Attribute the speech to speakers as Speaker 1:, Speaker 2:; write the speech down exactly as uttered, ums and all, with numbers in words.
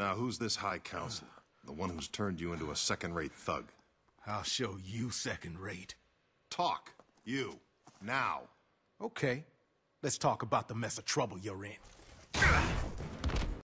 Speaker 1: Now, who's this High Council? The one who's turned you into a second-rate thug?
Speaker 2: I'll show you second-rate.
Speaker 1: Talk. You. Now.
Speaker 2: Okay. Let's talk about the mess of trouble you're in.